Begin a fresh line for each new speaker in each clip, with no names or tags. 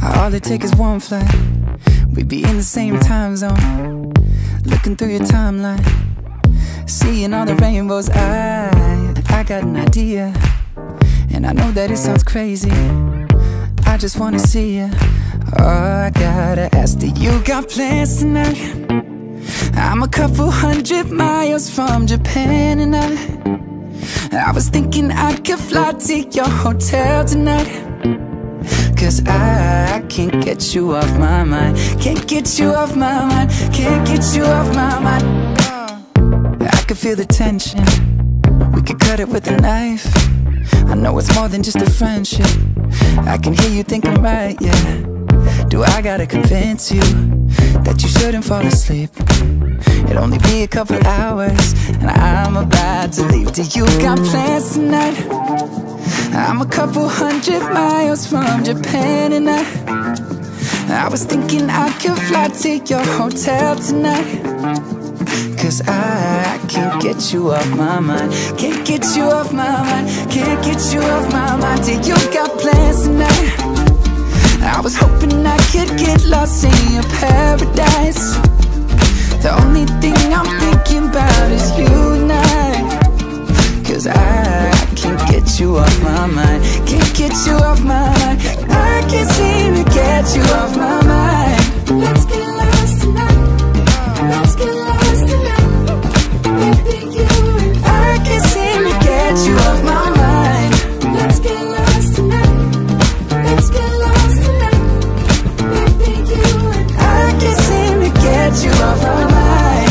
All it takes is one flight, we'd be in the same time zone. Looking through your timeline, seeing all the rainbows. I got an idea, and I know that it sounds crazy. I just wanna see you. Oh, I gotta ask, do you got plans tonight? I'm a couple 100 miles from Japan, and I was thinking I could fly to your hotel tonight. Cause I can't get you off my mind. Can't get you off my mind. Can't get you off my mind. I could feel the tension, we could cut it with a knife. I know it's more than just a friendship. I can hear you thinking, right, yeah. Do I gotta convince you that you shouldn't fall asleep? It'll only be a couple hours, and I'm about to leave. Do you got plans tonight? I'm a couple 100 miles from Japan, and I was thinking I could fly to your hotel tonight. Cause I can't get you off my mind. Can't get you off my mind. Can't get you off my mind. Do you got plans tonight? I was hoping I could get lost in your paradise. The only thing I'm thinking about is you and I. Cause I can't get you off my mind. Can't get you off my mind. I can't seem to get you off my mind. Let's get lost tonight. Let's get lost tonight. Baby, you and I can't seem to get you off my mind. Let's get lost tonight. Let's get lost tonight. Baby, you and I can't seem to get you off my mind.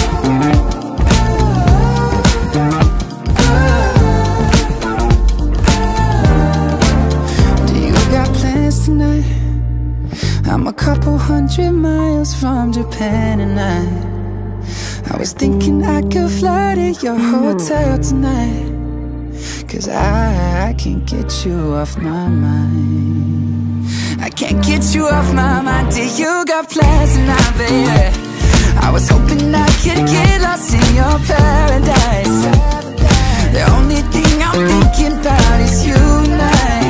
Tonight, I'm a couple 100 miles from Japan, and I was thinking I could fly to your hotel tonight. Cause I can't get you off my mind. I can't get you off my mind. Do you got plans tonight, baby? I was hoping I could get lost in your paradise. The only thing I'm thinking about is you and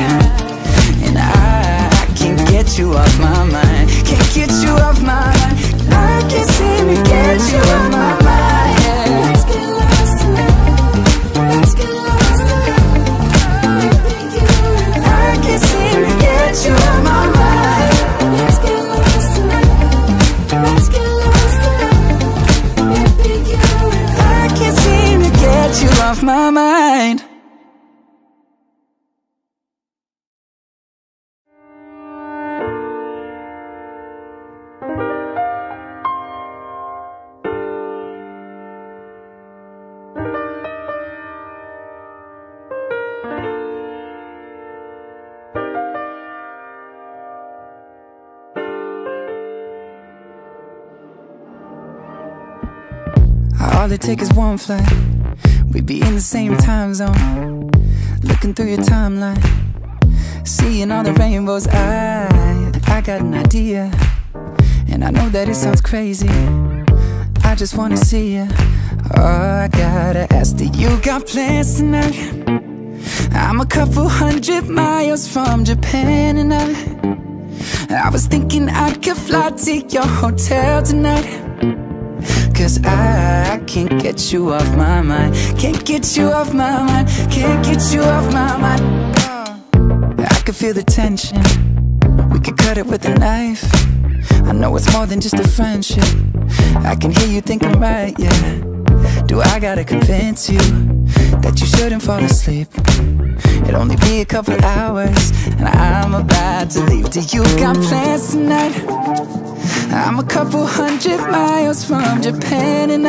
I can't get you off my mind. Can't get you off my mind. I can't seem to get you off my mind, yeah. Let's get lost tonight. Let's get lost tonight. I can't seem to get you off my mind. Let's get lost tonight. Let's get lost tonight. I can't seem to get you off my mind. All it takes is one flight, we'd be in the same time zone. Looking through your timeline, seeing all the rainbows. I got an idea, and I know that it sounds crazy. I just wanna see you. Oh, I gotta ask, do you got plans tonight? I'm a couple 100 miles from Japan, and I was thinking I could fly to your hotel tonight. Cause I can't get you off my mind. Can't get you off my mind. Can't get you off my mind. I could feel the tension, we could cut it with a knife. I know it's more than just a friendship. I can hear you thinking, right, yeah. Do I gotta convince you that you shouldn't fall asleep? It'll only be a couple hours, and I'm about to leave. Do you got plans tonight? I'm a couple 100 miles from Japan, and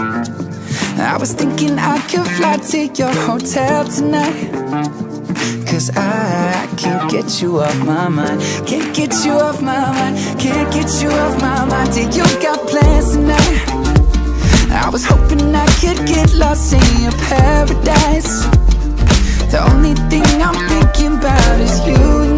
I was thinking I could fly to your hotel tonight. Cause I can't get you off my mind. Can't get you off my mind. Can't get you off my mind. Do you got plans tonight? I was hoping I could get lost in your paradise. The only thing I'm thinking about is you and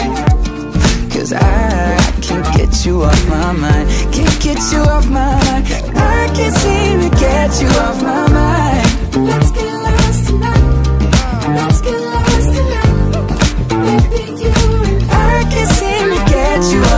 Cause I can't get you off my mind. Can't get you off my mind. I can't seem to get you off my mind. Let's get lost tonight. Let's get lost tonight. Baby, you and I can't seem to get you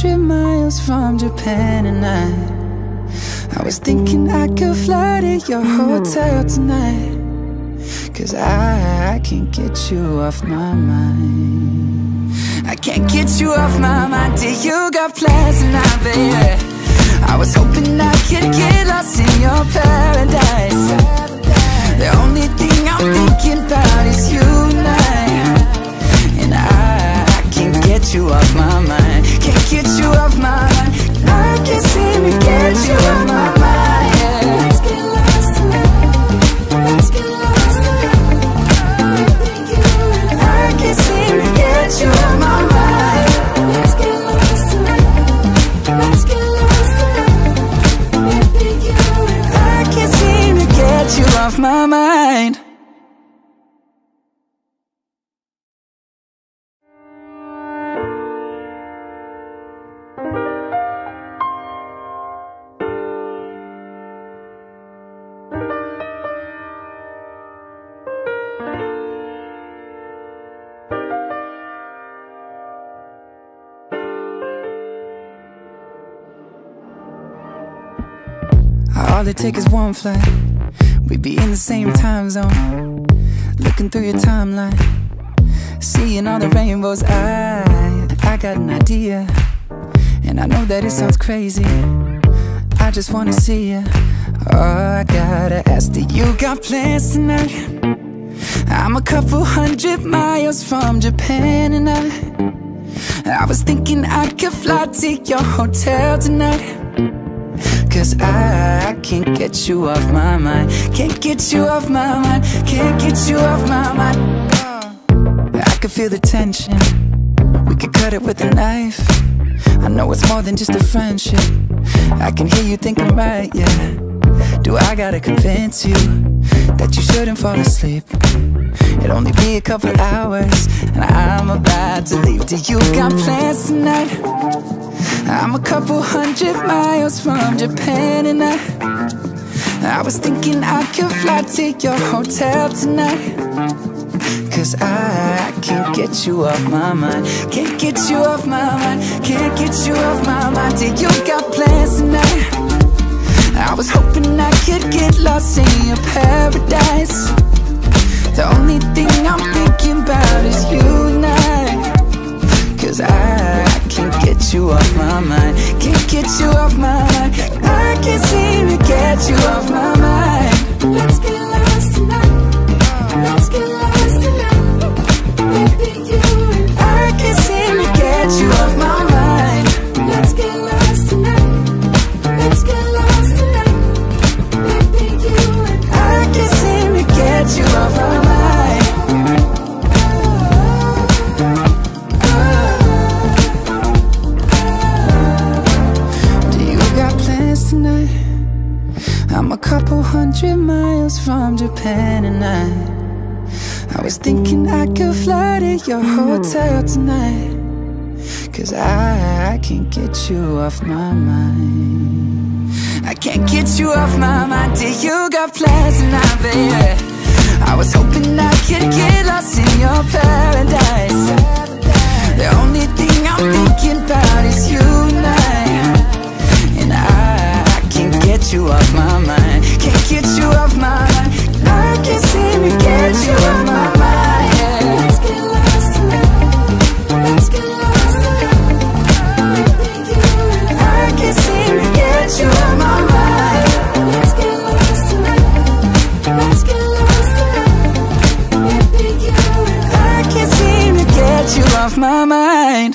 100 miles from Japan, and I was thinking I could fly to your hotel tonight, 'cause I can't get you off my mind. I can't get you off my mind till you got plans tonight, baby. I was hoping I could get lost in your paradise. The only thing I'm thinking about is you and and I can't get you off my mind. Can't get you off my mind. I can't seem to get you off my mind. Let's get lost tonight. Let's get lost tonight. I can't seem to get you off my mind. Let's get lost tonight. Let's get lost tonight. I can't seem to get you off my mind. All it takes is one flight, we'd be in the same time zone. Looking through your timeline, seeing all the rainbows. I got an idea, and I know that it sounds crazy. I just wanna see you. Oh, I gotta ask, do you got plans tonight? I'm a couple 100 miles from Japan, and I was thinking I could fly to your hotel tonight, 'cause I can't get you off my mind. Can't get you off my mind. Can't get you off my mind. I could feel the tension, we could cut it with a knife. I know it's more than just a friendship. I can hear you thinking, right, yeah. Do I gotta convince you that you shouldn't fall asleep? It'll only be a couple hours, and I'm about to leave. Do you got plans tonight? I'm a couple 100 miles from Japan, and I was thinking I could fly to your hotel tonight, 'cause I can't get you off my mind. Can't get you off my mind. Can't get you off my mind till you got plans tonight. I was hoping I could get lost in your paradise. The only thing I'm thinking about is you and 'cause I can't get you off my mind. Can't get you off my mind. I can't seem to get you off my mind. Let's get lost tonight. Let's get lost tonight. Baby, you and I can't seem to get you off my mind. Let's get lost tonight. Let's get lost tonight. Baby, you and I can't seem to get you off my mind. I'm a couple 100 miles from Japan, and I was thinking I could fly to your hotel tonight, 'cause I can't get you off my mind. I can't get you off my mind till you got plans tonight, baby. I was hoping I could get lost in your paradise. The only thing I'm thinking about is you and I can't get you off my mind. Can't get you off my mind. I can't seem to get you off my mind. Let's get lost tonight. Let's get lost tonight. I can't seem to get you off my mind. Let's get lost tonight. Let's get lost tonight. I can't seem to get you off my mind.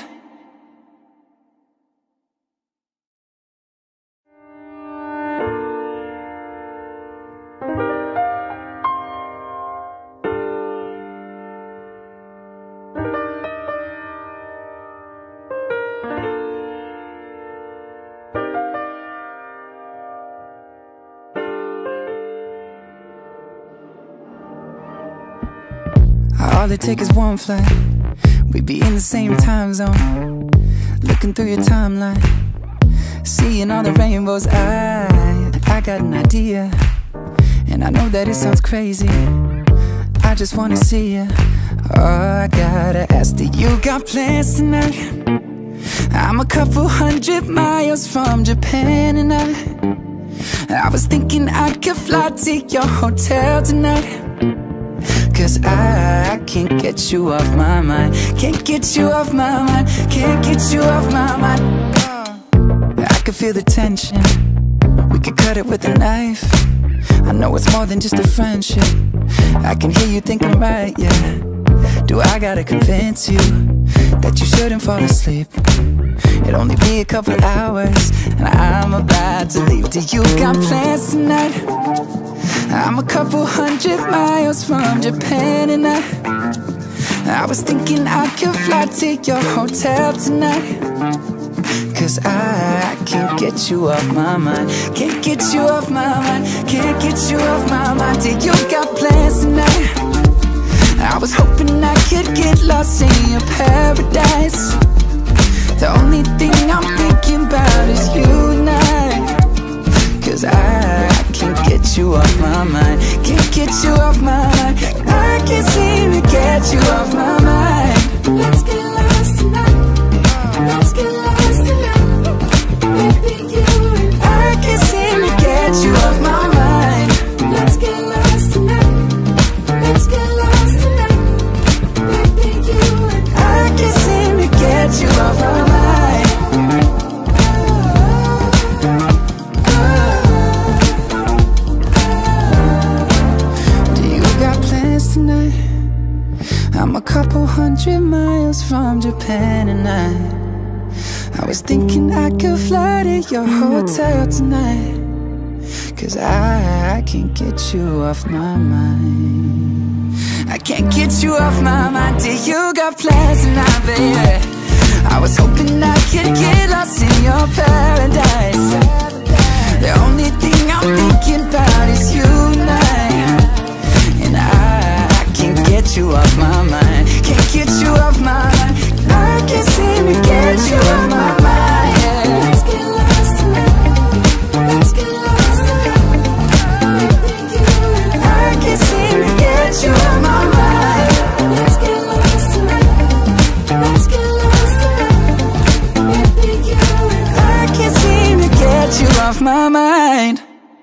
All it takes is one flight, we'd be in the same time zone. Looking through your timeline, seeing all the rainbows. I got an idea, and I know that it sounds crazy. I just wanna see you. Oh, I gotta ask, do you got plans tonight? I'm a couple 100 miles from Japan, and I was thinking I could fly to your hotel tonight. 'Cause I can't get you off my mind. Can't get you off my mind. Can't get you off my mind. I can feel the tension. We could cut it with a knife. I know it's more than just a friendship. I can hear you thinking, right, yeah. Do I gotta convince you that you shouldn't fall asleep? It'll only be a couple hours and I'm about to leave. Do you got plans tonight? I'm a couple 100 miles from Japan, and I was thinking I could fly to your hotel tonight. 'Cause I can't get you off my mind. Can't get you off my mind. Can't get you off my mind. Do you got plans tonight? I was hoping I could get lost in your paradise. The only thing I'm thinking about is you and I. 'Cause I can't get you off my mind. Can't get you off my mind. I can't seem to get you off my mind. Let's get lost tonight. Let's get lost tonight. Baby, you and I can't seem to get you off my mind. Let's get lost tonight. Let's get lost tonight. Baby, you and I can't seem to get you off my mind. Tonight, I'm a couple 100 miles from Japan, and I was thinking I could fly to your hotel tonight. 'Cause I can't get you off my mind. I can't get you off my mind. Do you got plans tonight, baby? I was hoping I could get lost in your paradise. The only thing I'm thinking about is you and I can't get you off my mind. Can't get you off my mind. I can't seem to get you off my mind. Let's get lost tonight. Let's get lost tonight. I can't seem to get you off my mind. Let's get lost tonight. Let's get lost tonight. I can't seem to get you off my mind.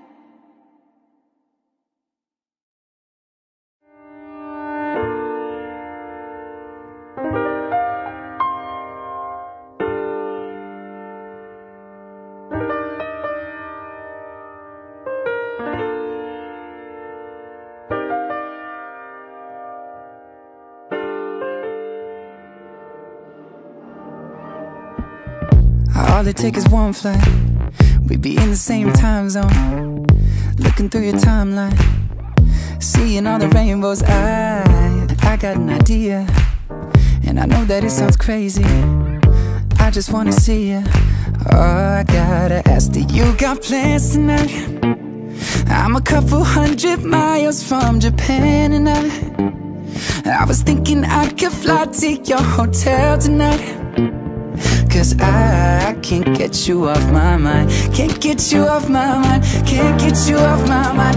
All it takes is one flight. We'd be in the same time zone. Looking through your timeline, seeing all the rainbows. I got an idea, and I know that it sounds crazy. I just wanna see you. Oh, I gotta ask, do you got plans tonight? I'm a couple 100 miles from Japan, and I was thinking I could fly to your hotel tonight. 'Cause I can't get you off my mind. Can't get you off my mind. Can't get you off my mind.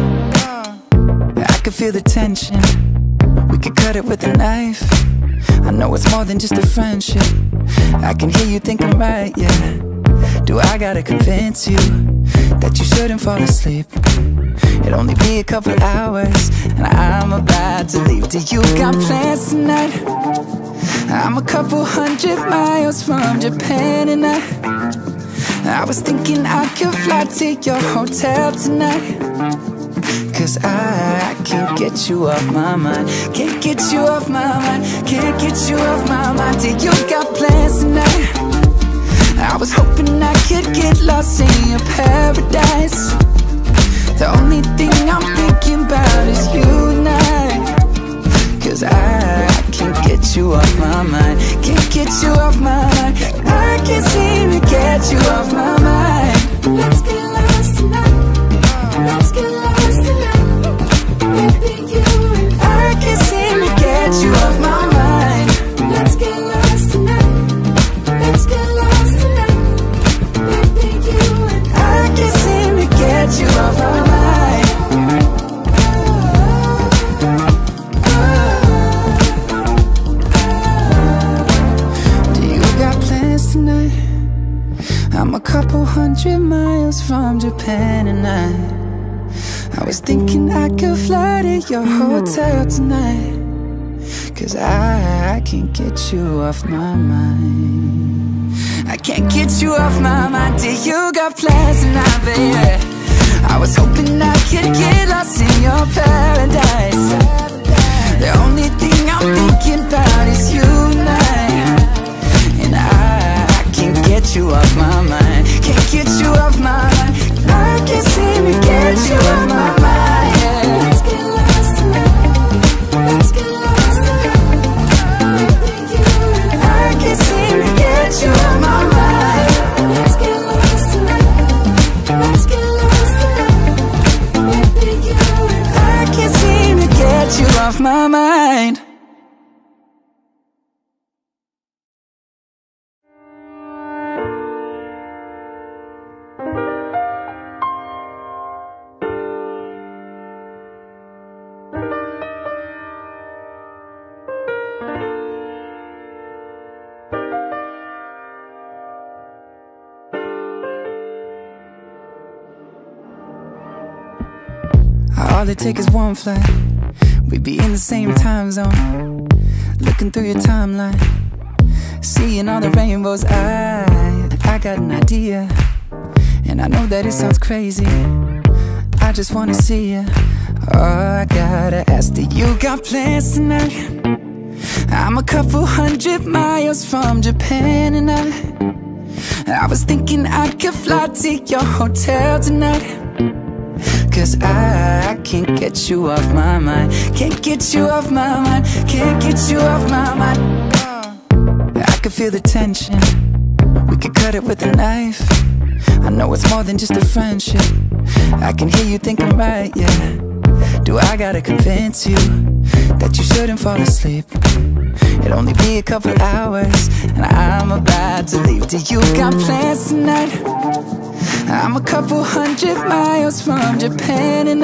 I can feel the tension. We could cut it with a knife. I know it's more than just a friendship. I can hear you thinking, right, yeah. Do I gotta convince you that you shouldn't fall asleep? It'll only be a couple hours and I'm about to leave. Do you got plans tonight? I'm a couple 100 miles from Japan, and I was thinking I could fly to your hotel tonight. 'Cause I can't get you off my mind. Can't get you off my mind. Can't get you off my mind. Do you got plans tonight? I was hoping I could get lost in your paradise. The only thing I'm thinking about is you and I. 'Cause I can't get you off my mind. Can't get you off my mind. I can't seem to get you off my mind. Let's get lost tonight. Let's get lost tonight. Baby, you and I can't seem to get you off my mind. Let's get lost tonight. Let's get lost tonight. Baby, you and I can't seem to get you off my mind. Tonight I'm a couple hundred miles from Japan, and I was thinking I could fly to your hotel tonight, 'cause I can't get you off my mind. I can't get you off my mind till you got plans tonight, baby. I was hoping I could get lost in your paradise. The only thing I'm thinking about is you and and I can't get you off my mind. Can't get you off my mind. I can't seem to get you off my mind. Let's get lost tonight. Let's get lost tonight. I can't seem to get you off my mind. Let's get lost tonight. Let's get lost tonight. I can't seem to get you off my mind. All it takes is one flight, we'd be in the same time zone. Looking through your timeline, seeing all the rainbows. I got an idea, and I know that it sounds crazy. I just wanna see you. Oh, I gotta ask, do you got plans tonight? I'm a couple hundred miles from Japan, and I was thinking I could fly to your hotel tonight, 'cause I can't get you off my mind. Can't get you off my mind. Can't get you off my mind. I can feel the tension. We could cut it with a knife. I know it's more than just a friendship. I can hear you thinking, right, yeah. Do I gotta convince you that you shouldn't fall asleep? It'll only be a couple hours, and I'm about to leave. Do you got plans tonight? I'm a couple hundred miles from Japan, and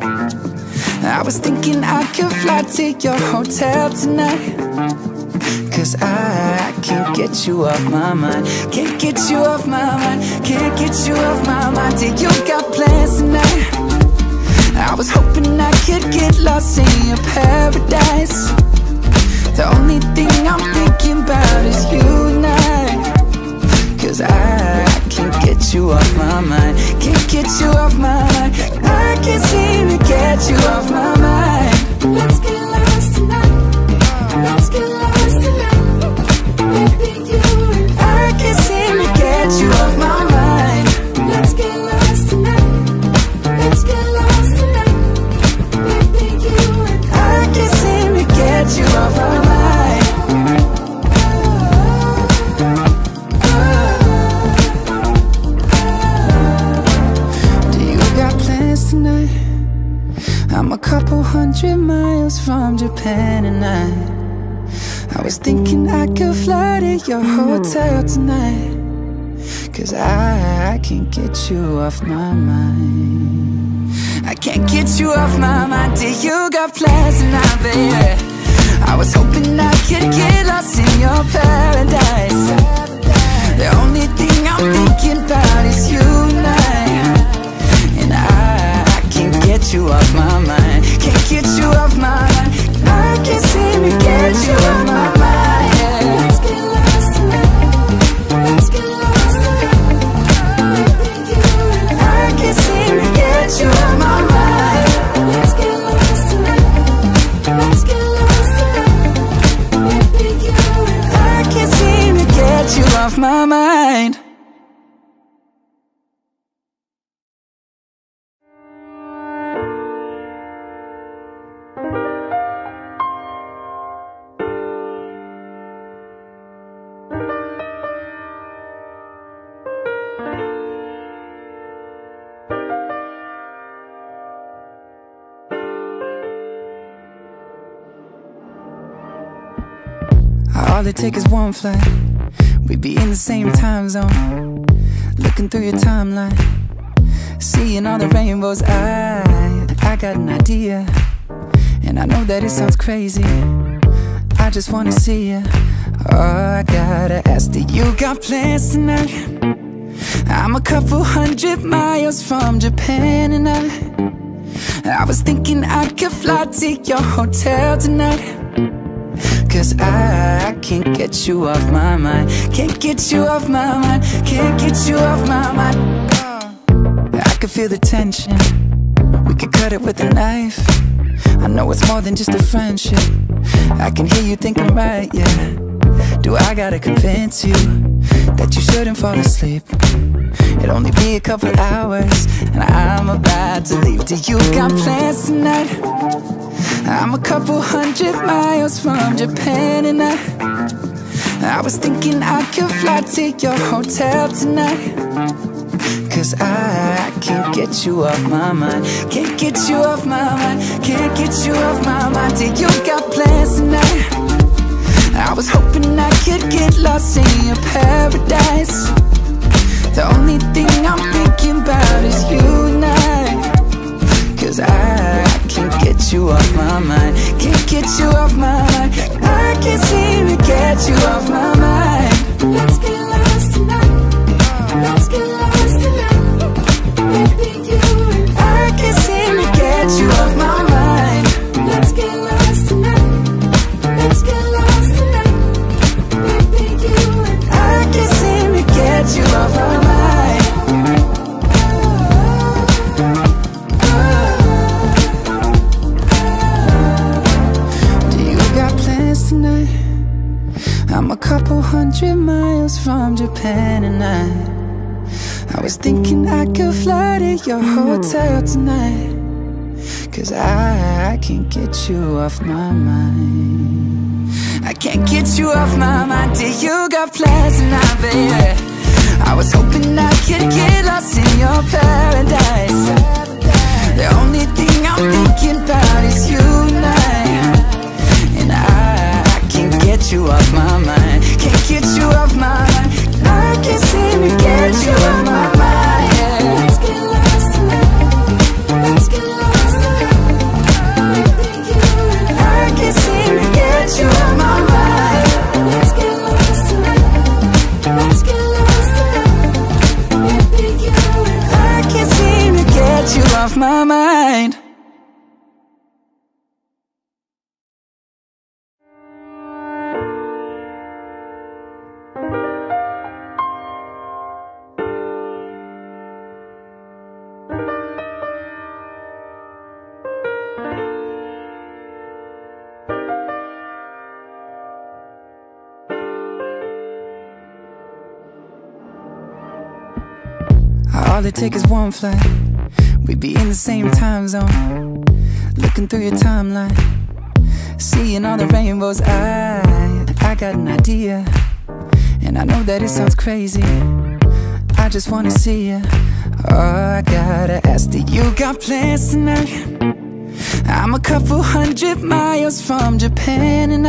I was thinking I could fly to your hotel tonight, 'cause I can't get you off my mind. Can't get you off my mind. Can't get you off my mind. Do you got plans tonight? I was hoping I could get lost in your paradise. The only thing I'm thinking about is you and 'cause I can't get you off my mind. Can't get you off my mind. I can't seem to get you off my mind. Let's get lost tonight. Let's get lost tonight. Baby, you and I can't seem to get you off my mind. Let's get lost tonight. Let's get lost tonight. Baby, you and I can't seem to get you off my mind. I'm a couple hundred miles from Japan, and I was thinking I could fly to your hotel tonight, 'cause I can't get you off my mind. I can't get you off my mind till you got plans tonight, baby. I was hoping I could get lost in your paradise. The only thing I'm thinking about is you and I can't get you off my mind. Can't get you off my mind. I can't seem to get you off my mind. Let's get lost tonight. Let's get lost tonight. I can't seem to get you off my mind. Let's get lost tonight. Let's get lost tonight. I can't seem to get you off my mind. All it takes is one flight, we'd be in the same time zone. Looking through your timeline, seeing all the rainbows. I got an idea, and I know that it sounds crazy. I just wanna see you. Oh, I gotta ask, do you got plans tonight? I'm a couple hundred miles from Japan, and I was thinking I could fly to your hotel tonight. Cause I can't get you off my mind. Can't get you off my mind. Can't get you off my mind. I can feel the tension. We could cut it with a knife. I know it's more than just a friendship. I can hear you thinking right, yeah. Do I gotta convince you that you shouldn't fall asleep? It'll only be a couple hours and I'm about to leave. Do you got plans tonight? I'm a couple hundred miles from Japan, and I was thinking I could fly to your hotel tonight. Cause I can't get you off my mind. Can't get you off my mind. Can't get you off my mind. Do you got plans tonight? I was hoping I could get lost in your paradise. The only thing I'm thinking about is you and I. Cause I can't get you off my mind. Can't get you off my mind. I can't seem to get you off my mind. Let's get lost tonight. Let's get lost tonight. Baby, you and I can't seem to get you off my mind. Let's get lost tonight. Let's get lost tonight. Baby, you and I can't seem to get you off my mind. I'm a couple hundred miles from Japan, and I was thinking I could fly to your hotel tonight. Cause I can't get you off my mind. I can't get you off my mind. Do you got plans tonight, baby? I was hoping I could get lost in your paradise. The only thing I'm thinking about is you and I can't get you off my mind. Can't get you off my mind. I can't seem to get you off my mind, yeah. Let's get lost tonight. Let's get lost tonight. Baby, you and I can't seem to get you off my mind. Let's get lost tonight. Let's get lost tonight. Baby, you and I can't seem to get you off my mind. All it takes is one flight. We'd be in the same time zone. Looking through your timeline, seeing all the rainbows. I got an idea, and I know that it sounds crazy. I just wanna see you. Oh, I gotta ask, do you got plans tonight? I'm a couple hundred miles from Japan, and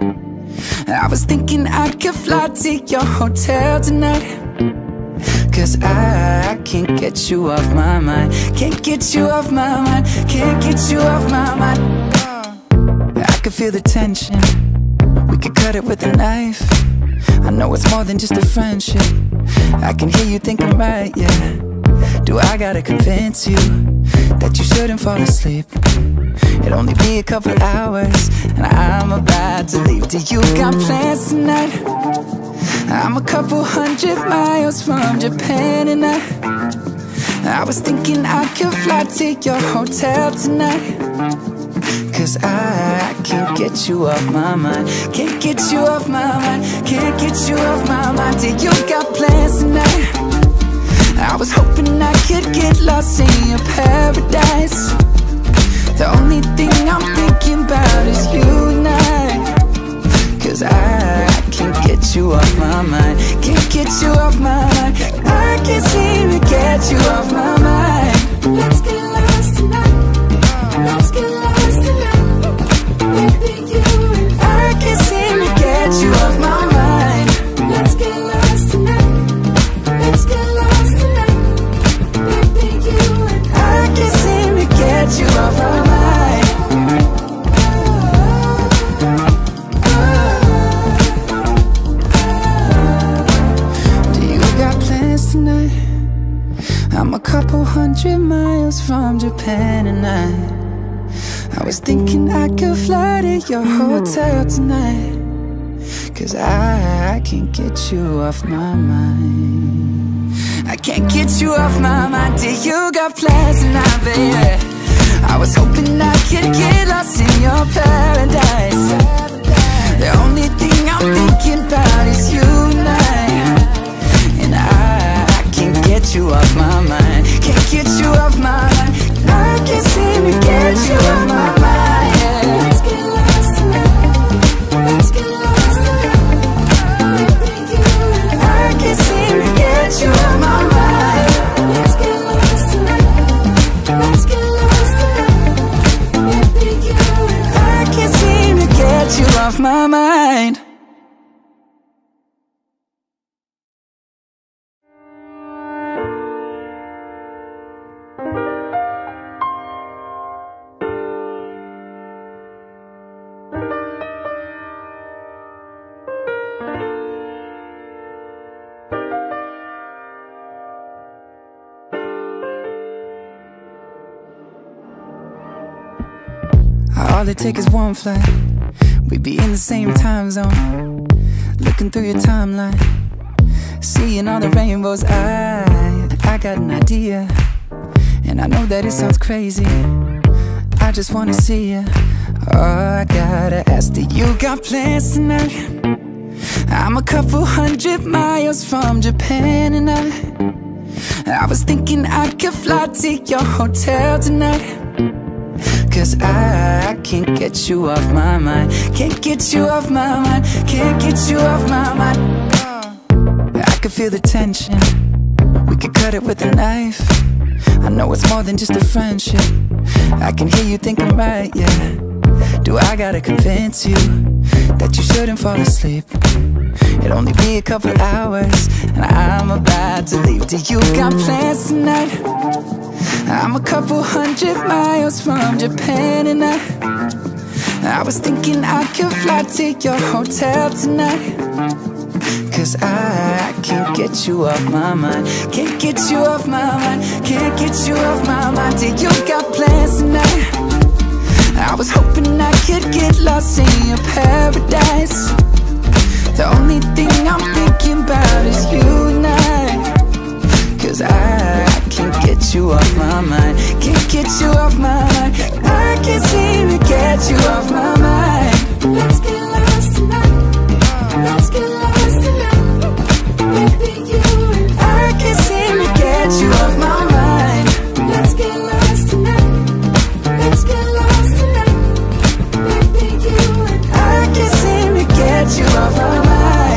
I was thinking I could fly to your hotel tonight. Cause I can't get you off my mind. Can't get you off my mind. Can't get you off my mind. I can feel the tension. We could cut it with a knife. I know it's more than just a friendship. I can hear you thinking right, yeah. Do I gotta convince you that you shouldn't fall asleep? It'll only be a couple hours and I'm about to leave. Do you got plans tonight? I'm a couple hundred miles from Japan, and I was thinking I could fly to your hotel tonight. Cause I can't get you off my mind. Can't get you off my mind. Can't get you off my mind. Do you got plans tonight? I was hoping I could get lost in your paradise. The only thing I'm thinking about is you and I. Cause I can't get you off my mind. Can't get you off my mind. I can't seem to get you off my mind. Let's get lost tonight. Let's get lost tonight. Baby, you and I can't seem to get you off my mind. Let's get lost tonight. Let's get lost tonight. Baby, you and I can't seem to get you off my mind. Do you got plans I'm a couple 100 miles from Japan, and I was thinking I could fly to your hotel tonight, 'cause I can't get you off my mind. I can't get you off my mind till you got plans tonight, baby. I was hoping I could get lost in your paradise. The only thing I'm thinking about is you and and I can't get you off my mind. Can't get you off my mind. I can't seem to get you off my mind. Let's get lost tonight. Let's get lost tonight. I can't seem to get you off my mind. Let's get lost tonight. Let's get lost tonight. I can't seem to get you off my mind. All it takes is one flight, we'd be in the same time zone. Looking through your timeline, seeing all the rainbows. I got an idea, and I know that it sounds crazy. I just wanna see you. Oh, I gotta ask, do you got plans tonight? I'm a couple 100 miles from Japan, and I was thinking I could fly to your hotel tonight, 'cause I can't get you off my mind. Can't get you off my mind. Can't get you off my mind. I can feel the tension. We could cut it with a knife. I know it's more than just a friendship. I can hear you thinking, right, yeah. Do I gotta convince you that you shouldn't fall asleep? It'll only be a couple hours, and I'm about to leave. Do you got plans tonight? I'm a couple 100 miles from Japan, and I was thinking I could fly to your hotel tonight, 'cause I can't get you off my mind. Can't get you off my mind. Can't get you off my mind. Do you got plans tonight? I was hoping I could get lost in your paradise. The only thing I'm thinking about is you and 'cause I can't get you off my mind. Can't get you off my mind. I can't seem to get you off my mind. Let's get lost tonight. Let's get lost tonight. Baby, you and I can't seem to get you off my mind. Let's get lost tonight. Let's get lost tonight. Baby, you and I can't seem to get you off my mind.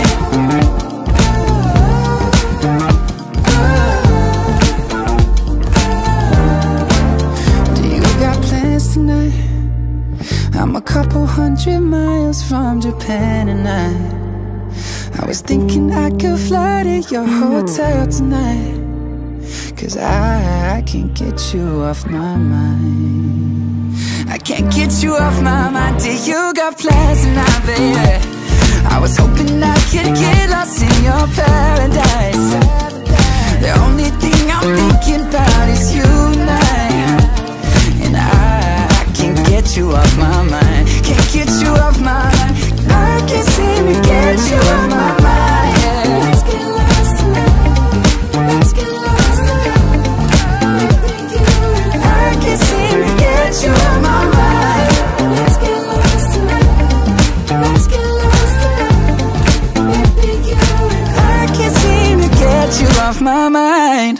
I'm a couple 100 miles from Japan, and I was thinking I could fly to your hotel tonight, 'cause I can't get you off my mind. I can't get you off my mind till you got plans tonight, baby. I was hoping I could get lost in your paradise. The only thing I'm thinking about is you and I can't get you off my mind. Can't get you off my mind. I can't seem to get you off my mind. Let's get lost tonight. Let's get lost tonight. I can't seem to get you off my mind. Let's get lost tonight. Let's get lost tonight. I can't seem to get you off my mind.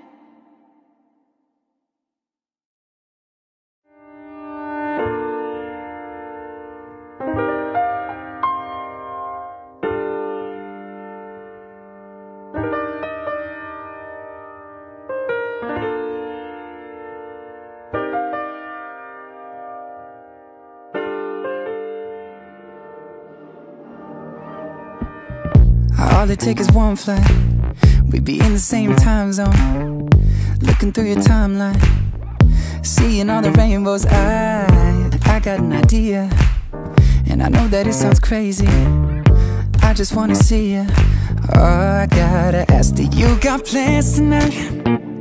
All it takes is one flight, we'd be in the same time zone. Looking through your timeline, seeing all the rainbows. I got an idea, and I know that it sounds crazy. I just wanna see you. Oh, I gotta ask, do you got plans tonight?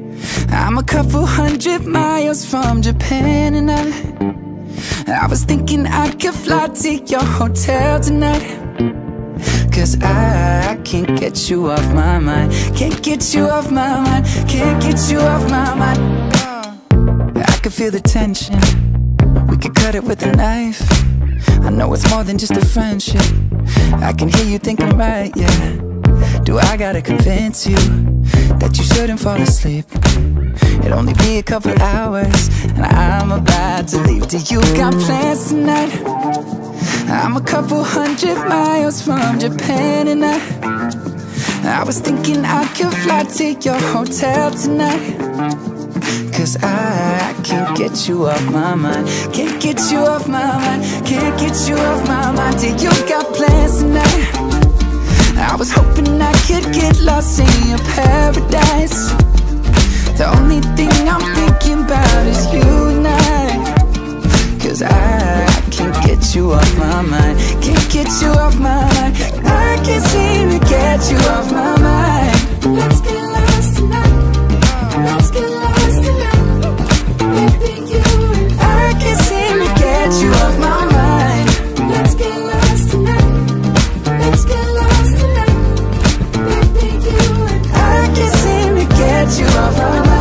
I'm a couple 100 miles from Japan, and I was thinking I could fly to your hotel tonight. Cause I can't get you off my mind. Can't get you off my mind. Can't get you off my mind. I could feel the tension. We could cut it with a knife. I know it's more than just a friendship. I can hear you thinking, right, yeah. Do I gotta convince you that you shouldn't fall asleep? It'll only be a couple hours, and I'm about to leave. Do you got plans tonight? I'm a couple 100 miles from Japan, and I was thinking I could fly to your hotel tonight. Cause I can't get you off my mind. Can't get you off my mind. Can't get you off my mind. Do you got plans tonight? I was hoping I could get lost in your paradise. The only thing I'm thinking about is you and I. Cause I can't get you off my mind. Can't get you off my mind. I can't seem to get you off my mind. Let's get lost tonight. Let's get lost tonight. Baby, you and I can't seem to get you off my mind. Let's get lost tonight. Let's get lost tonight. Baby, you and I can't seem to get you off my mind.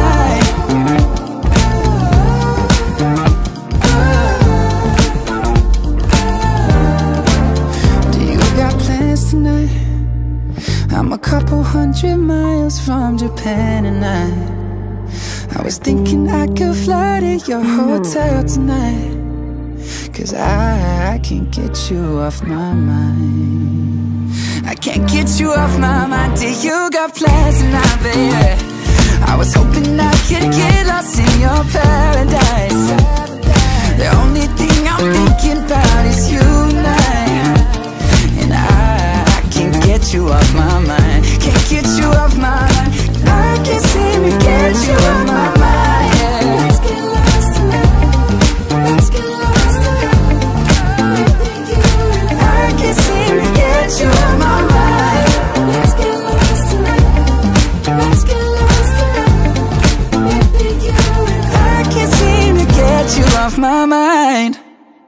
Tonight, I'm a couple 100 miles from Japan, and I was thinking I could fly to your hotel tonight. Cause I can't get you off my mind. I can't get you off my mind. Do you got plans tonight, baby? I was hoping I could get lost in your paradise. The only thing I'm thinking about is you and I can't get you off my mind. Can't get you off my mind. I can't seem to get you off my mind, yeah. Let's get lost tonight. Let's get lost tonight. I can't seem to get you off my mind. Let's get lost tonight. Let's get lost tonight. I can't seem to get you off my mind.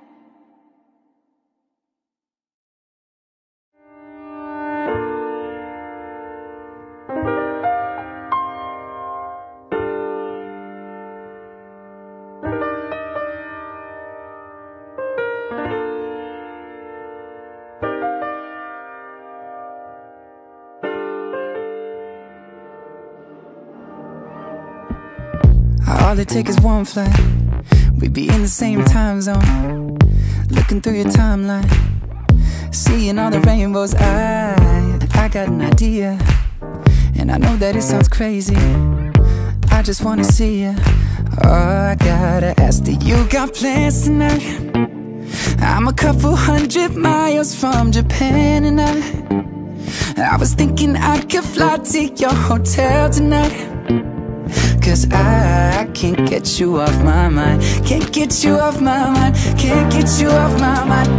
All it takes is one flight. We'd be in the same time zone. Looking through your timeline, seeing all the rainbows. I got an idea, and I know that it sounds crazy. I just wanna see you. Oh, I gotta ask, do you got plans tonight? I'm a couple 100 miles from Japan, and I was thinking I could fly to your hotel tonight. Cause I can't get you off my mind. Can't get you off my mind. Can't get you off my mind.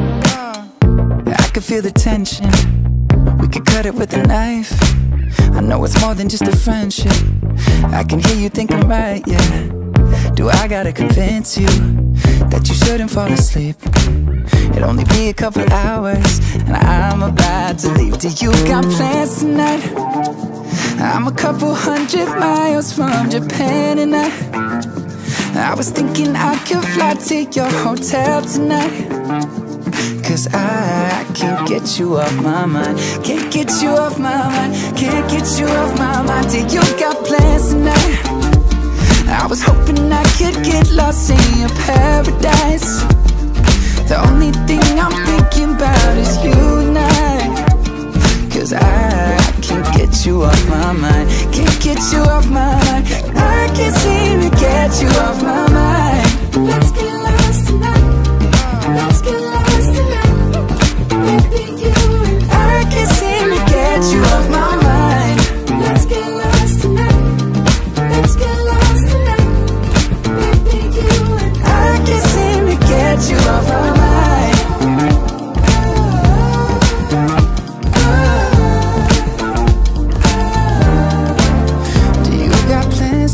I could feel the tension. We could cut it with a knife. I know it's more than just a friendship. I can hear you thinking, right, yeah. Do I gotta convince you that you shouldn't fall asleep? It'll only be a couple hours, and I'm about to leave. Do you got plans tonight? I'm a couple 100 miles from Japan, and I was thinking I could fly to your hotel tonight. Cause I can't get you off my mind. Can't get you off my mind. Can't get you off my mind. Do you got plans tonight? I was hoping I could get lost in your paradise. The only thing I'm thinking about is you and Cause I can't get you off my mind. Can't get you off my mind. I can't seem to get you off my mind. Let's get lost tonight. Let's get lost tonight. Baby, you and I can't seem to get you off my mind. Let's get lost tonight. Let's get lost tonight. Baby, you and I can't seem to get you off my mind.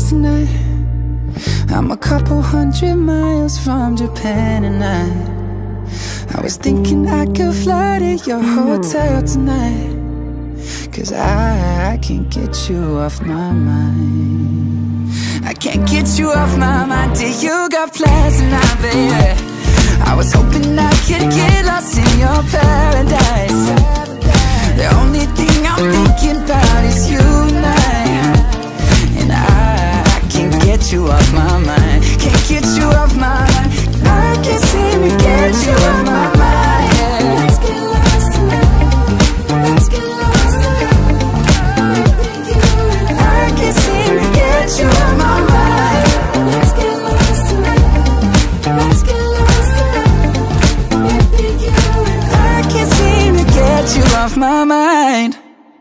plans tonight. I'm a couple hundred miles from Japan, and I was thinking I could fly to your hotel tonight, 'cause I can't get you off my mind. I can't get you off my mind. Do you got plans tonight, baby? I was hoping I could get lost in your paradise. The only thing I'm thinking about is you and and I can't get you off my mind. Can't get you off my mind. I can't seem to get you off my mind. Let's get lost tonight. Let's get lost tonight. I can't seem to get you off my mind. Let's get lost tonight. Let's get lost tonight. I can't seem to get you off my mind.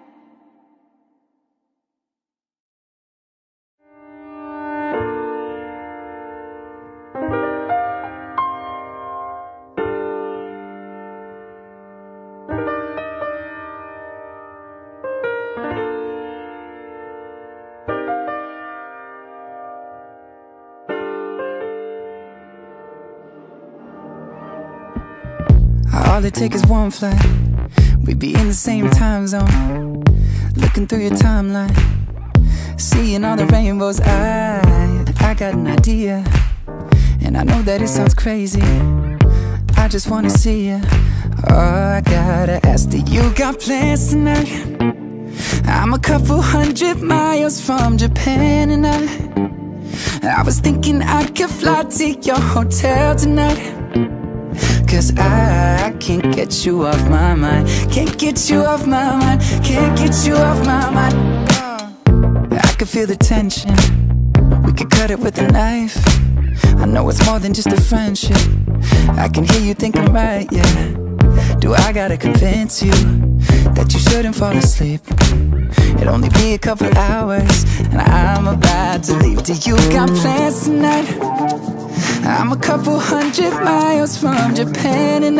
All it takes is one flight, we'd be in the same time zone. Looking through your timeline, seeing all the rainbows. I got an idea, and I know that it sounds crazy. I just wanna see you. Oh, I gotta ask, do you got plans tonight? I'm a couple hundred miles from Japan, and I was thinking I could fly to your hotel tonight, 'cause I can't get you off my mind. Can't get you off my mind. Can't get you off my mind. I can feel the tension, we could cut it with a knife. I know it's more than just a friendship. I can hear you thinking, right, yeah. Do I gotta convince you that you shouldn't fall asleep? It'll only be a couple hours, and I'm about to leave. Do you got plans tonight? I'm a couple hundred miles from Japan, and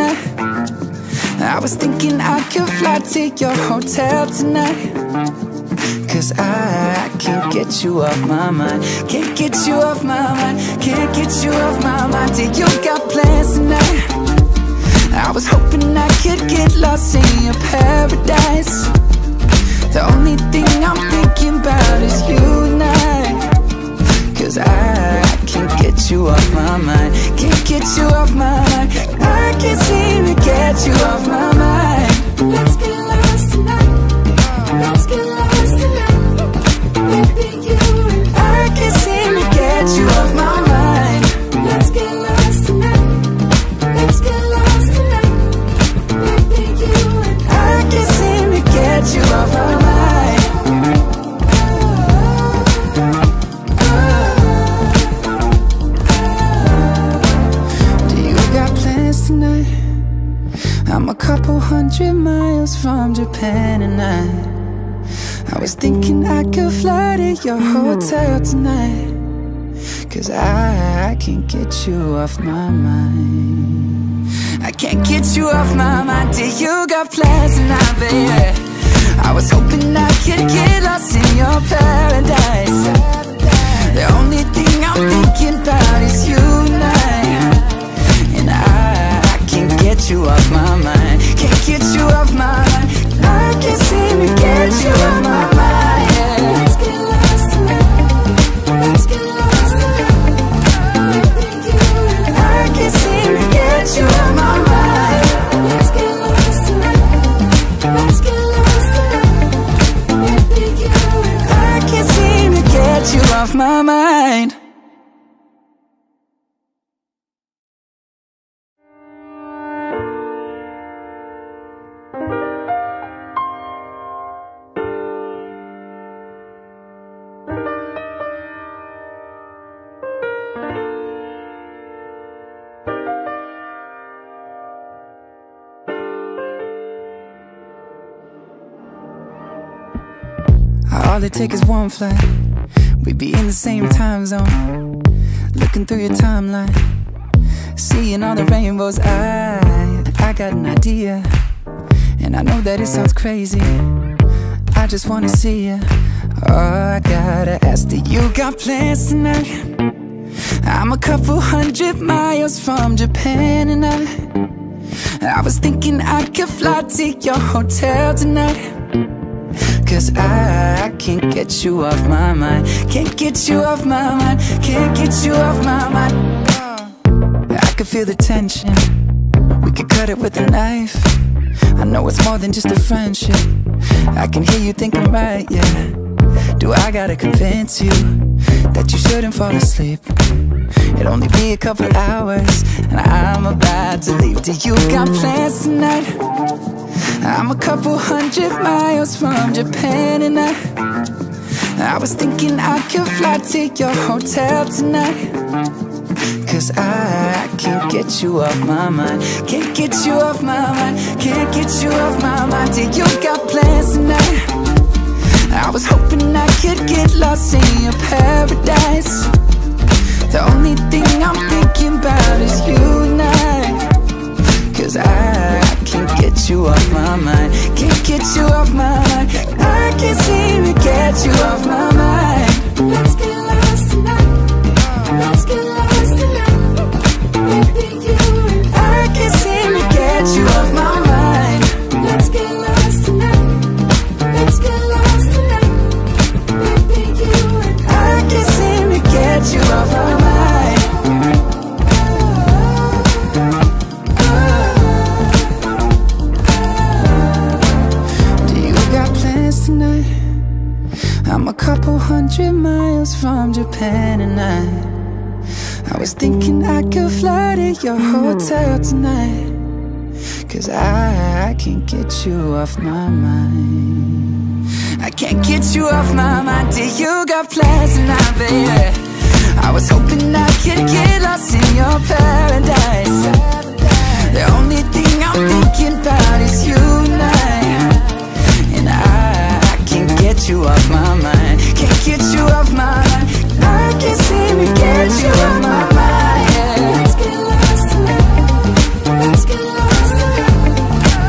I was thinking I could fly to your hotel tonight, 'cause I can't get you off my mind. Can't get you off my mind. Can't get you off my mind. Do you got plans tonight? I was hoping I could get lost in your paradise. The only thing I'm thinking about is you and 'cause I can't get you off my mind. Can't get you off my mind. I can't seem to get you off my mind. Let's get lost tonight. Let's get lost tonight. Baby, you and I can't seem to get you off my mind. Let's get lost tonight. Let's get lost tonight. Baby, you and I can't seem to get you off my mind. Tonight, I'm a couple hundred miles from Japan, and I was thinking I could fly to your hotel tonight, 'cause I can't get you off my mind. I can't get you off my mind. Do you got plans tonight, baby? I was hoping I could get lost in your paradise. The only thing I'm thinking about is you and I can't get you off my mind. Can't get you off my mind. I can't seem to get you off my mind. Let's get lost tonight. Let's get lost tonight. I can't seem to get you off my mind. Let's get lost tonight. Let's get lost tonight. I can't seem to get you off my mind. All it takes is one flight, we'd be in the same time zone. Looking through your timeline, seeing all the rainbows. I got an idea, and I know that it sounds crazy. I just wanna see you. Oh, I gotta ask, do you got plans tonight? I'm a couple 100 miles from Japan, and I was thinking I could fly to your hotel tonight. Cause I can't get you off my mind. Can't get you off my mind. Can't get you off my mind. I can feel the tension. We could cut it with a knife. I know it's more than just a friendship. I can hear you thinking, right, yeah. Do I gotta convince you that you shouldn't fall asleep? It'll only be a couple hours and I'm about to leave. Do you got plans tonight? I'm a couple 100 miles from Japan, and I was thinking I could fly to your hotel tonight. Cause I can't get you off my mind. Can't get you off my mind. Can't get you off my mind. Do you got plans tonight? I was hoping I could get lost in your paradise. The only thing I'm thinking about is you and I. Cause I can't get you off my mind. Can't get you off my mind. I can't seem to get you off my mind. Let's get lost tonight. Let's get lost tonight. Baby, you and I can't seem to get you off my mind. Let's get lost tonight. Let's get lost tonight. Baby, you and I can't seem to get you off my mind. Tonight, I'm a couple 100 miles from Japan, and I was thinking I could fly to your hotel tonight. Cause I can't get you off my mind. I can't get you off my mind. Do you got plans tonight, baby? I was hoping I could get lost in your paradise. The only thing I'm thinking about is you and I can't get you off my mind. Can't get you off my mind. I can't seem to get you off my mind, yeah. Let's get lost tonight. Let's get lost tonight.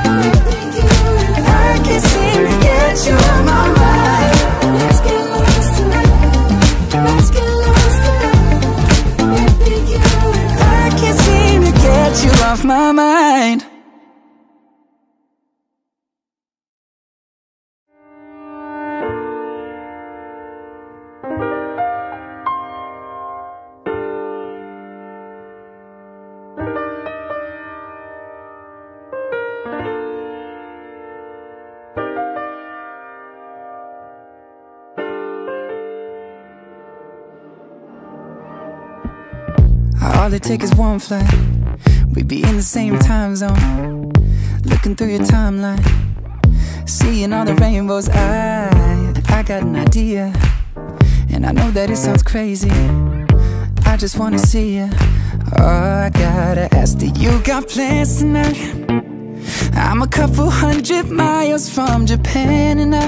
I can't seem to get you off my mind. Let's get lost tonight. Let's get lost tonight. I can't seem to get you off my mind. All it takes is one flight, we'd be in the same time zone. Looking through your timeline, seeing all the rainbows. I got an idea, and I know that it sounds crazy. I just wanna see you. Oh, I gotta ask, do you got plans tonight? I'm a couple 100 miles from Japan, and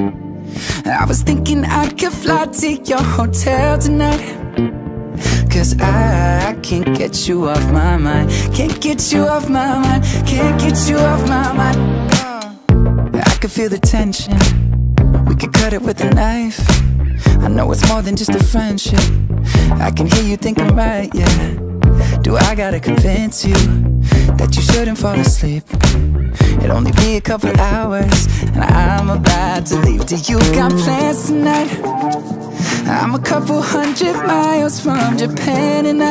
I was thinking I could fly to your hotel tonight. Cause I can't get you off my mind. Can't get you off my mind. Can't get you off my mind. I can feel the tension. We could cut it with a knife. I know it's more than just a friendship. I can hear you thinking, right, yeah. Do I gotta convince you that you shouldn't fall asleep? It'll only be a couple hours and I'm about to leave. Do you got plans tonight? I'm a couple 100 miles from Japan, and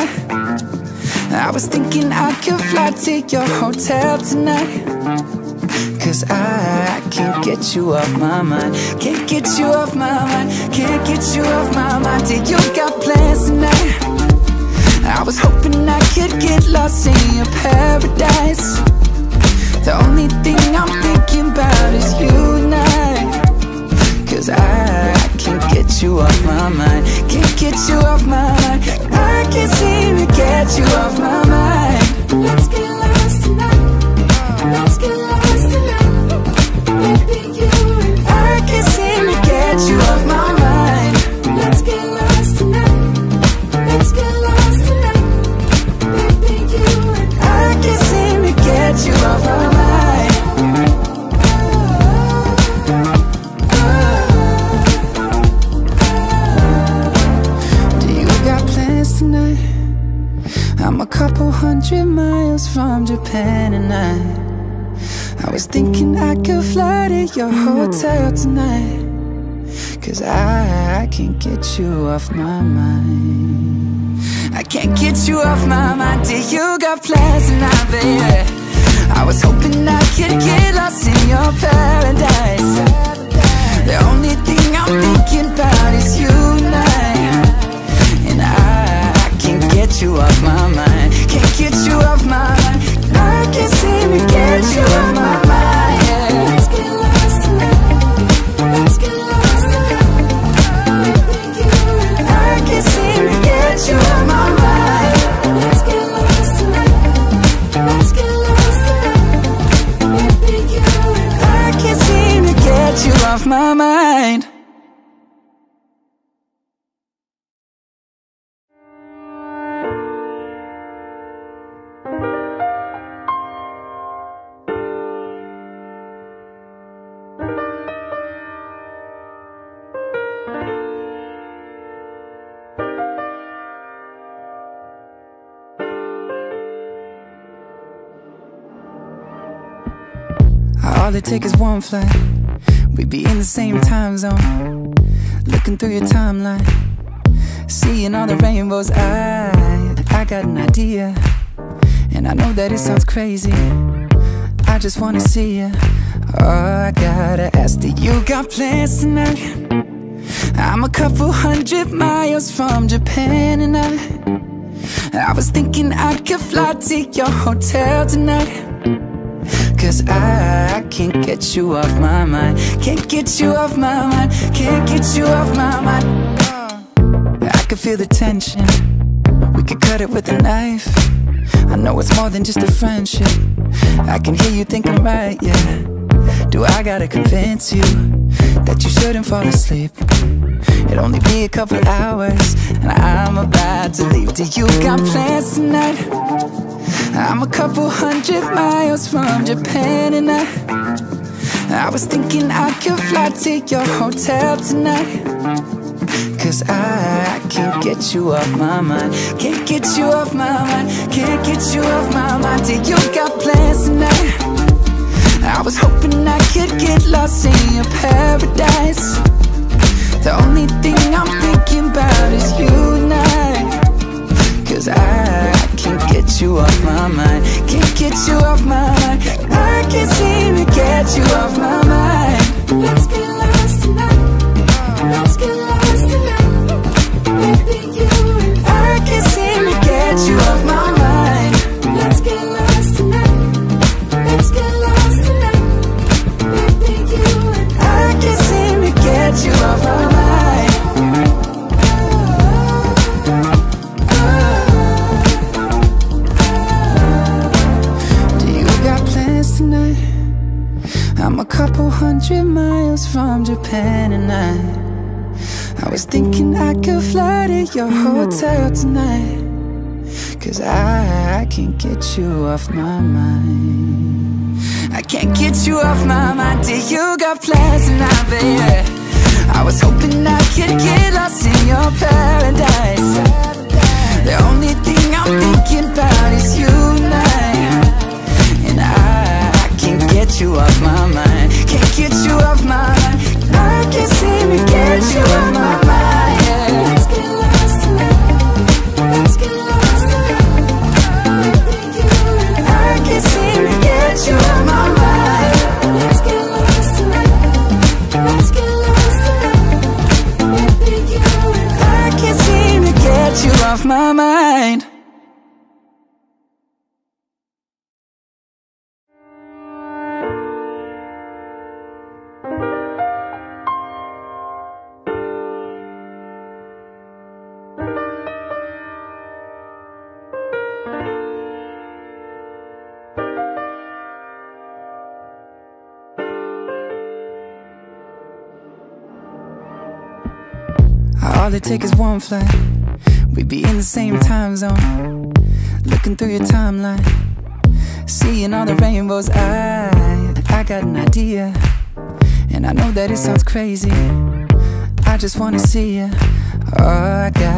I was thinking I could fly to your hotel tonight. Cause I can't get you off my mind. Can't get you off my mind. Can't get you off my mind. Do you got plans tonight? I was hoping I could get lost in your paradise. The only thing I'm thinking about is you and I. Cause I can't get you off my mind. Can't get you off my mind. I can't seem to get you off my mind. Let's get lost tonight. Let's get lost tonight. Baby, you and I can't seem to get you off my mind. Let's get lost tonight. Let's get lost tonight. Baby, you and I can't seem to get you off my mind. tonight. I'm a couple 100 miles from Japan, and I was thinking I could fly to your hotel tonight, 'cause I can't get you off my mind. I can't get you off my mind till you got plans tonight, baby. I was hoping I could get lost in your paradise. The only thing I'm thinking about is you and and I can't get you off my mind. Can't get you off my mind. I can't seem to get you off my mind, yeah. Let's get lost tonight. Let's get lost tonight. I can't seem to get you off my mind. Let's get lost tonight. Let's get lost tonight. I can't seem to get you off my mind. All it takes is one flight, we'd be in the same time zone. Looking through your timeline, seeing all the rainbows. I got an idea, and I know that it sounds crazy. I just wanna see you. Oh, I gotta ask, do you got plans tonight? I'm a couple 100 miles from Japan, and I was thinking I could fly to your hotel tonight, 'cause I can't get you off my mind. Can't get you off my mind. Can't get you off my mind. I can feel the tension. We could cut it with a knife. I know it's more than just a friendship. I can hear you thinking, right, yeah. Do I gotta convince you that you shouldn't fall asleep? It'll only be a couple hours, and I'm about to leave. Do you got plans tonight? I'm a couple 100 miles from Japan, and I was thinking I could fly to your hotel tonight, 'cause I can't get you off my mind. Can't get you off my mind. Can't get you off my mind. Do you got plans tonight? I was hoping I could get lost in your paradise. The only thing I'm thinking about is you and 'cause I can't get you off my mind. Can't get you off my mind. I can't seem to get you off my mind. Let's get lost tonight. Let's get lost tonight. Baby, you and I can't seem to get you off my mind. Let's get lost tonight. Let's get lost tonight. Baby, you and I can't seem to get you off my mind. I'm a couple 100 miles from Japan, and I was thinking I could fly to your hotel tonight, 'cause I can't get you off my mind. I can't get you off my mind till you got plans tonight, baby. I was hoping I could get lost in your paradise. The only thing I'm thinking about is you and I can't get you off my mind. Can't get you off my mind. I can't seem to get you off my mind, yeah. Let's get lost tonight. Let's get lost tonight. I can't seem to get you off my mind. Let's get lost tonight. Let's get lost tonight. I can't seem to get you off my mind. All it takes is one flight, we'd be in the same time zone. Looking through your timeline, seeing all the rainbows. I got an idea, and I know that it sounds crazy. I just wanna see you. Oh, I gotta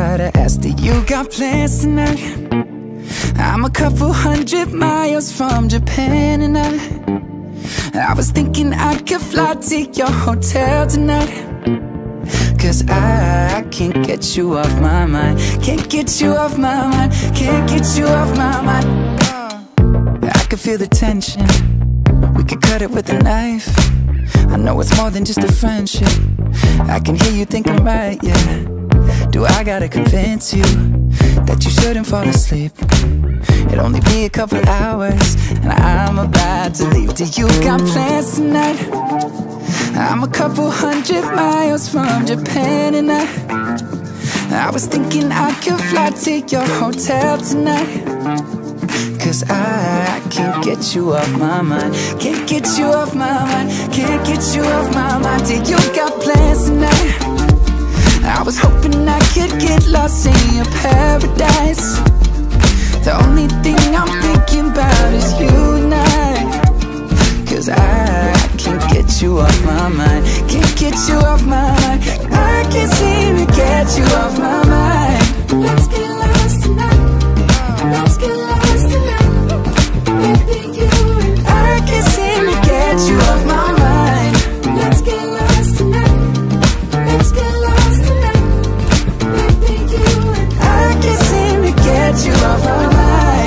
ask, do you got plans tonight? I'm a couple 100 miles from Japan, and I was thinking I could fly to your hotel tonight. Cause I can't get you off my mind. Can't get you off my mind. Can't get you off my mind. I can feel the tension. We could cut it with a knife. I know it's more than just a friendship. I can hear you think I'm right, yeah. Do I gotta convince you that you shouldn't fall asleep? It'll only be a couple hours and I'm about to leave. Do you got plans tonight? I'm a couple 100 miles from Japan, and I was thinking I could fly to your hotel tonight. Cause I can't get you off my mind. Can't get you off my mind. Can't get you off my mind. Do you got plans tonight? I was hoping I could get lost in your paradise. The only thing I'm thinking about is you and I. Cause I can't get you off my mind. Can't get you off my mind. I can't seem to get you off my mind. Let's get lost tonight. Let's get lost tonight. Baby, you and I can't seem to get you off my mind. Let's get lost tonight. Let's get lost tonight. Baby, you and I can't seem to get you off my mind.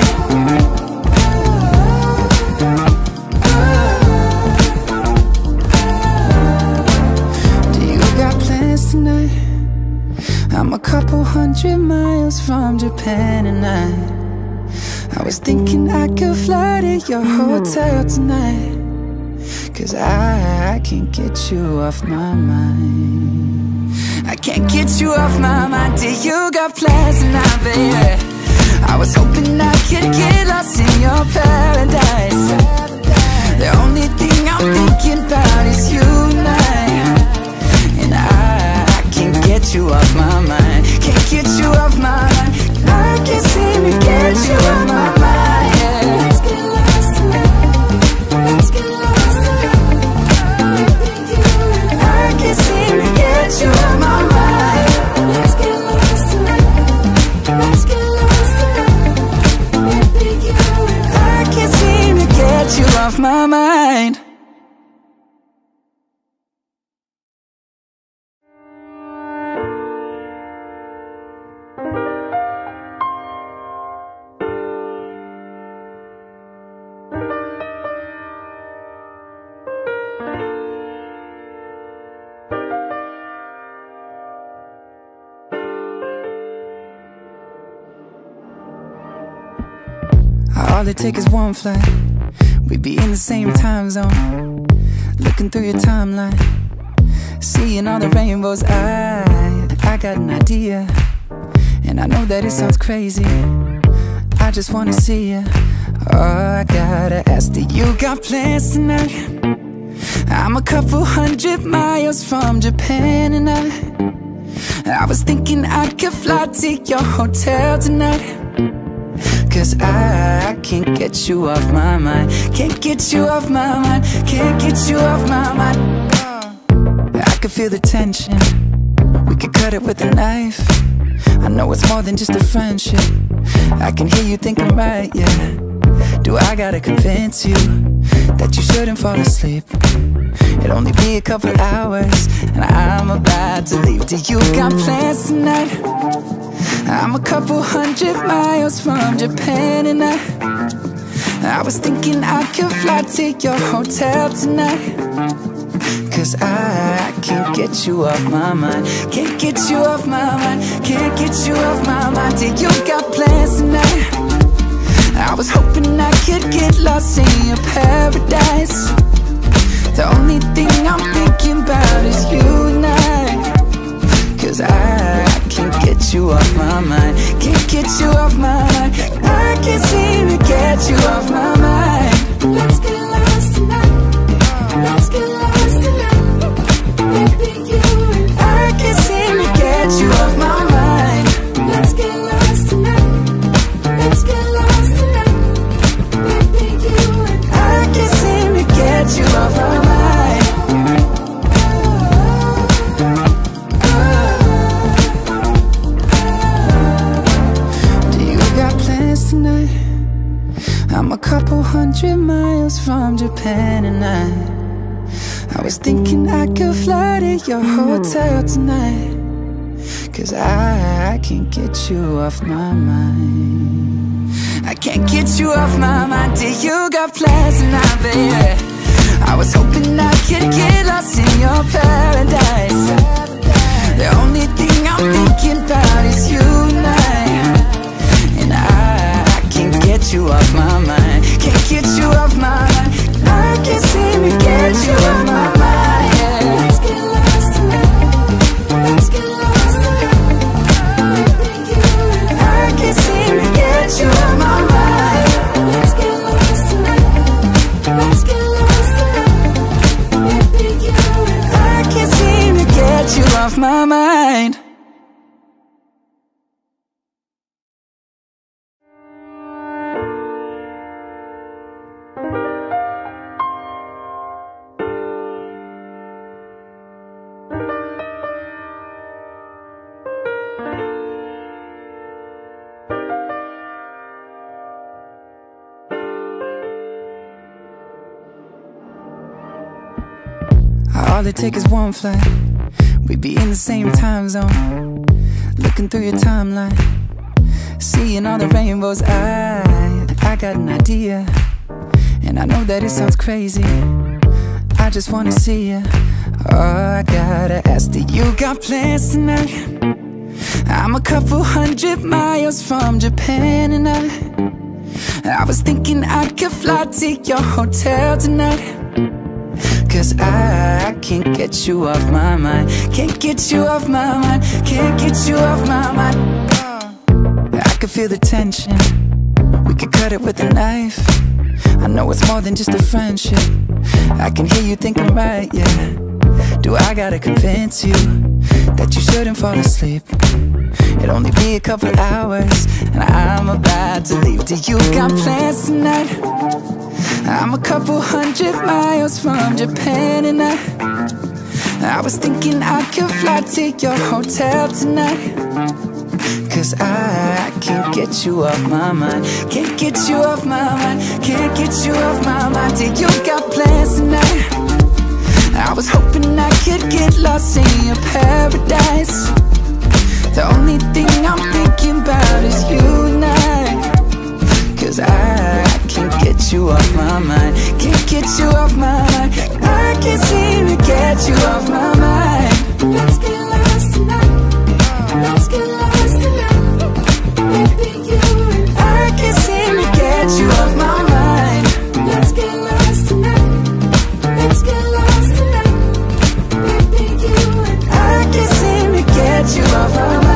I'm a couple 100 miles from Japan, and I was thinking I could fly to your hotel tonight. Cause I can't get you off my mind. I can't get you off my mind. Do you got plans tonight, baby? I was hoping I could get lost in your paradise. The only thing I'm thinking about is you and I can't get you off my mind. Can't get you off my mind. I can't seem to get you off my mind, yeah. Let's get lost tonight. Let's get lost tonight. I can't seem to get you off my mind. Let's get lost tonight. Let's get lost tonight. I can't seem to get you off my mind. All it takes is one flight. We'd be in the same time zone. Looking through your timeline, seeing all the rainbows. I got an idea, and I know that it sounds crazy. I just wanna see you. Oh, I gotta ask, do you got plans tonight? I'm a couple 100 miles from Japan, and I was thinking I could fly to your hotel tonight. Cause I can't get you off my mind. Can't get you off my mind. Can't get you off my mind. I can feel the tension. We could cut it with a knife. I know it's more than just a friendship. I can hear you think I'm right, yeah. Do I gotta convince you that you shouldn't fall asleep? It'll only be a couple hours and I'm about to leave. Do you got plans tonight? I'm a couple 100 miles from Japan, and I was thinking I could fly to your hotel tonight. Cause I can't get you off my mind. Can't get you off my mind. Can't get you off my mind. Do you got plans tonight? I was hoping I could get lost in your paradise. The only thing I'm thinking about is you and I. Cause I can't get you off my mind. Can't get you off my mind. I can't seem to get you off my mind. Let's get lost tonight. Let's get lost tonight. Baby, you and I can't seem to get you off my mind. Let's get lost tonight. Let's get lost tonight. Baby, you and I can't seem to get you off my mind. I'm a couple 100 miles from Japan, and I was thinking I could fly to your hotel tonight, 'cause I can't get you off my mind. I can't get you off my mind till you got plans tonight, baby. I was hoping I could get lost in your paradise. The only thing I'm thinking about is you and and I can't get you off my mind. Can't get you off my mind. I can't seem to get you off my mind, yeah. Let's get lost tonight. Let's get lost tonight. I can't seem to get you off my mind. Let's get lost tonight. Let's get lost tonight. I can't seem to get you off my mind. All it takes is one flight, we'd be in the same time zone. Looking through your timeline, seeing all the rainbows. I got an idea, and I know that it sounds crazy. I just wanna see you. Oh, I gotta ask, do you got plans tonight? I'm a couple 100 miles from Japan, and I was thinking I could fly to your hotel tonight, 'cause I can't get you off my mind. Can't get you off my mind. Can't get you off my mind. I could feel the tension, we could cut it with a knife. I know it's more than just a friendship. I can hear you thinking, right, yeah. Do I gotta convince you that you shouldn't fall asleep? It'll only be a couple hours, and I'm about to leave. Do you got plans tonight? I'm a couple 100 miles from Japan, and I was thinking I could fly to your hotel tonight, 'cause I can't get you off my mind. Can't get you off my mind. Can't get you off my mind. Do you got plans tonight? I was hoping I could get lost in your paradise. The only thing I'm thinking about is you and Cause I can't get you off my mind. Can't get you off my mind. I can't seem to get you off my mind. Let's get lost tonight. Let's get lost tonight. Baby, you and I can't seem to get you off my mind. Let's get lost tonight. Let's get lost tonight. Baby, you and I can't seem to get you off my mind.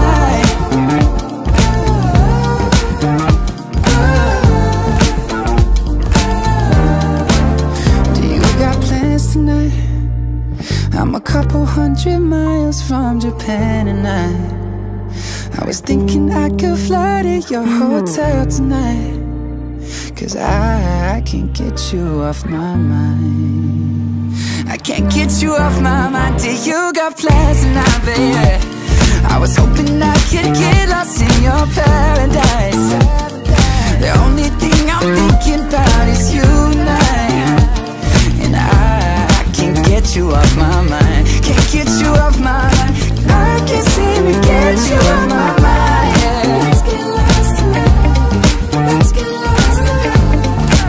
Tonight, I'm a couple 100 miles from Japan, and I was thinking I could fly to your hotel tonight, 'cause I can't get you off my mind. I can't get you off my mind till you got plans tonight, baby. I was hoping I could get lost in your paradise. The only thing I'm thinking about is you and I can't get you off my mind. Can't get you off my mind. I can't seem to get you off my mind, yeah. Let's get lost tonight. Let's get lost tonight.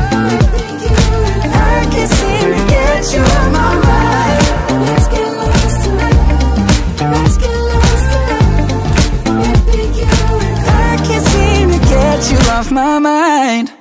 I can't seem to get you off my mind. Let's get lost tonight. Let's get lost tonight. I can't seem to get you off my mind.